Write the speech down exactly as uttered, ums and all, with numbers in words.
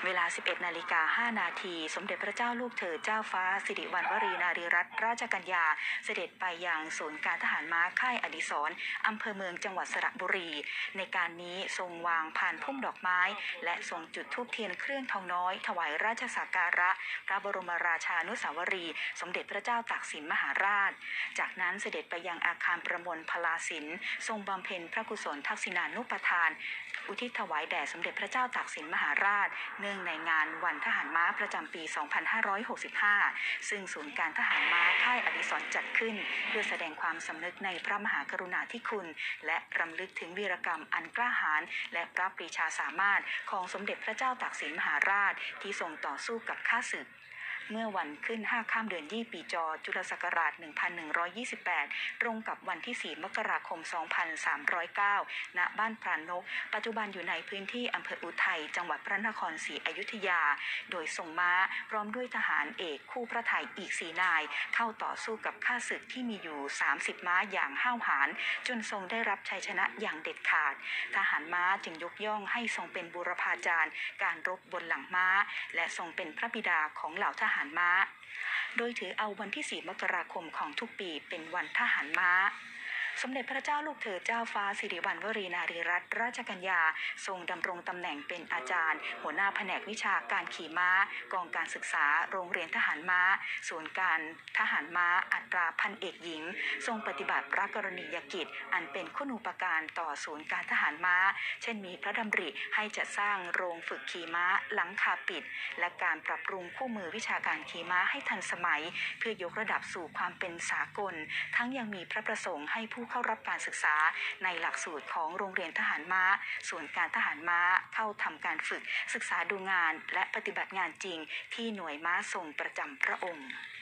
เวลา สิบเอ็ดนาฬิกาห้านาทีสมเด็จพระเจ้าลูกเธอเจ้าฟ้าสิริวัณวรีนารีรัตนราชกัญญาเสด็จไปยังศูนย์การทหารม้าค่ายอดิศรอำเภอเมืองจังหวัดสระบุรีในการนี้ทรงวางผ่านพุ่มดอกไม้และทรงจุดธูปเทียนเครื่องทองน้อยถวายราชสักการะพระบรมราชานุสาวรีย์สมเด็จพระเจ้าตากสินมหาราชจากนั้นเสด็จไปยังอาคารประมวลพลาสินทรงบำเพ็ญพระกุศลทักษิณานุปทานอุทิศถวายแด่สมเด็จพระเจ้าตากสินมหาราชเนื่องในงานวันทหารม้าประจำปี สองพันห้าร้อยหกสิบห้า ซึ่งศูนย์การทหารม้าค่ายอดิศรจัดขึ้นเพื่อแสดงความสำนึกในพระมหากรุณาธิคุณและรำลึกถึงวีรกรรมอันกล้าหาญและพระปรีชาสามารถของสมเด็จพระเจ้าตากสินมหาราชที่ทรงต่อสู้กับข้าศึกเมื่อวันขึ้นห้าค่ำเดือนยี่ปีจอจุลศักราชหนึ่งพันหนึ่งร้อยยี่สิบแปดตรงกับวันที่สี่มกราคมสองพันสามร้อยเก้าณบ้านพรานกปัจจุบันอยู่ในพื้นที่อำเภออุทัยจังหวัดพระนครศรีอยุธยาโดยทรงม้าพร้อมด้วยทหารเอกคู่พระทัยอีกสี่นายเข้าต่อสู้กับข้าศึกที่มีอยู่สามสิบม้าอย่างห้าวหาญจนทรงได้รับชัยชนะอย่างเด็ดขาดทหารม้าจึงยกย่องให้ทรงเป็นบูรพาจารย์การรบบนหลังม้าและทรงเป็นพระบิดาของเหล่าทหารม้าโดยถือเอาวันที่สี่มกราคมของทุกปีเป็นวันทหารม้าสมเด็จพระเจ้าลูกเธอเจ้าฟ้าสิริวัณวรีนารีรัตนราชกัญญาทรงดำรงตำแหน่งเป็นอาจารย์หัวหน้าแผนกวิชาการขี่ม้ากองการศึกษาโรงเรียนทหารม้าศูนย์การทหารม้าอัตราพันเอกหญิงทรงปฏิบัติพระกรณียกิจอันเป็นคุณูปการต่อศูนย์การทหารม้าเช่นมีพระดำริให้จัดสร้างโรงฝึกขี่ม้าหลังคาปิดและการปรับปรุงคู่มือวิชาการขี่ม้าให้ทันสมัยเพื่อยกระดับสู่ความเป็นสากลทั้งยังมีพระประสงค์ให้ผู้เข้ารับการศึกษาในหลักสูตรของโรงเรียนทหารม้าส่วนการทหารม้าเข้าทำการฝึกศึกษาดูงานและปฏิบัติงานจริงที่หน่วยม้าทรงประจำพระองค์